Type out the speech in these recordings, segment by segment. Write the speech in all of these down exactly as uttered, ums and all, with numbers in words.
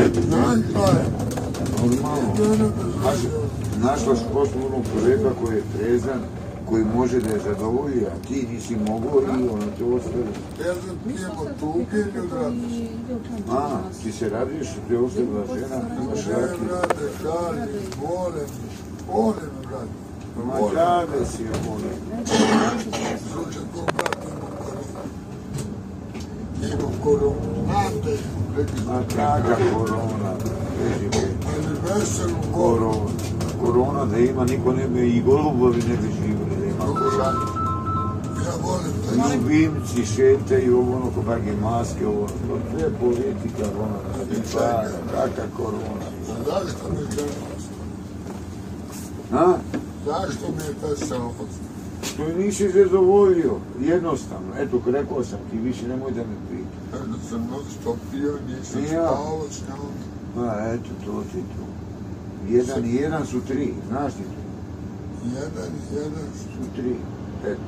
Znaš šta je? Normalno. Našla sposobnog čovjeka koji je trezan, koji može da je zadovolji, a ti nisi mogao i ono te ostavi. Ja sam pijemo tuke ili odradiš? A, ti se radiš, te ostavila žena, imaš Ne, raki. brate, šalim, volim, volim, brate. Ma džabe si je volim. Slučaj ko, brate, imam koronu. Imam koronu, znam da imam, rekli Ma smo. kakva korona, reži be. Ali veselu koronu. Korona. Korona da ima, niko ne bi, i golubovi ne bi živjeli da ima korona. Ja volim da I ljubimci šetaju, ono ko kakve maske, ovo, to je politika, ono, da bi para, kakva korona. Zašto mi je krenuo? A? Zašto mi je veselo? Što nisi zadovoljio, jednostavno, eto, rekao sam ti, više nemoj da me pita. Jedno sam non stop pio, nisam Ja. spavao s njom. Ma, eto, to ti to. Jedan i jedan su tri, znaš ti to? Jedan, jedan, Su tri, eto.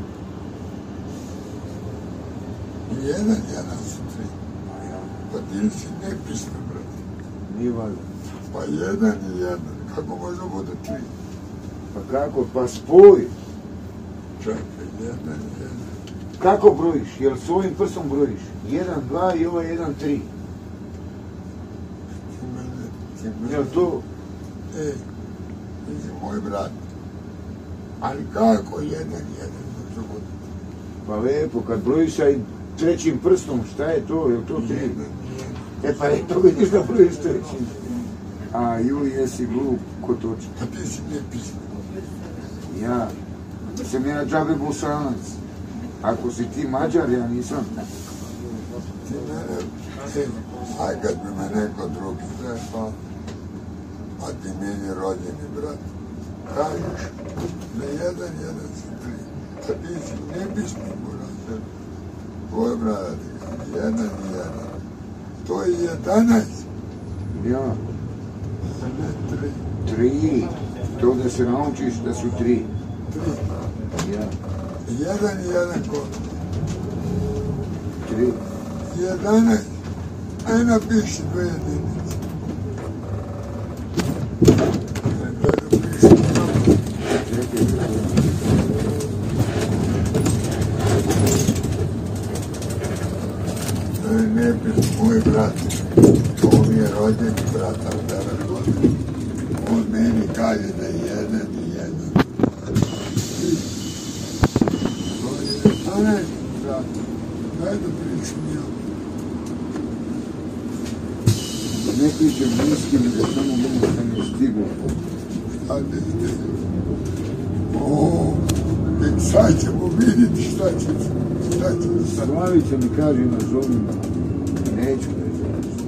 jedan, jedan su tri. Ma ja, Pa ti si nepismen, brate. nije valjda. Pa jedan i jedan, kako može da bude tri? Pa kako, pa spoj. Čekaj, jedan i jedan. Kako brojiš? Jel svojim prstom brojiš? Jedan, dva i ovo jedan, tri. Ti mene, ti mene. Jel to? Ej, ti si moj brat. Ali kako jedan, jedan može bude? Pa lepo, kad brojiš sa trećim prstom, šta je to? Jel to tri? Jedan i jedan. E pa eto vidiš da brojiš trećim. A ju, jesi glup, ko točno. Pa ti si nepismen. Ja, sam ja džabe Bosanac. Ako si ti Mađar, ja nisam. Ti mene, ej, aj kad bi me neko drugi trebao, a ti meni rođeni brat, kažeš da jedan, jedan su tri. A ti si nepismen, brate. Tvoj brat, jedan i jedan. To je jedanaest, Ja, a ne tri. tri. To da se naučiš da su tri. Tri. Ja, Jedan i jedan kod. tri. Jedanaest. Aj napiši dve jedinice. Aj da napiši tamo. Čekaj, To je nepis, moj brat. To mi je rođeni brat, ali da razgodim. On meni kaže da je jedan i jedan. To je jedanaest, brat. Daj da pričam ja. ne pričam niskim, nego samo mogu da mi stigu. Šta te stigu? O, tek sad ćemo vidjeti šta će se. Šta će se sad. Slavica mi kaže nazovi me. Neću da je zoveš.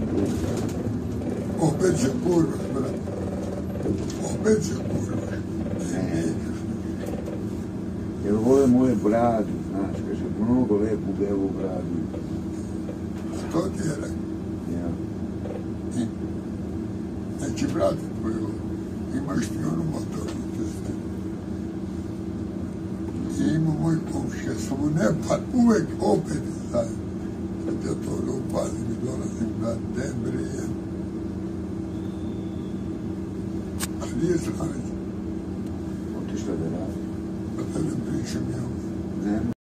Opet se kurvaš, brat. Opet se kurvaš. Jer vole moje bradu, znaš, kaže, mnogo lepu belu bradu. Što ti je rekao? Ja. Neće brati tvoju, imaš ti onu motornu testu. I ima moj komšija, samo ne pa uvek opet zajedno. Sad ja to da upalim i dolazim da debrijem. A nije Slavica, Otišla da radi. pa da ne pričam ja. Ne,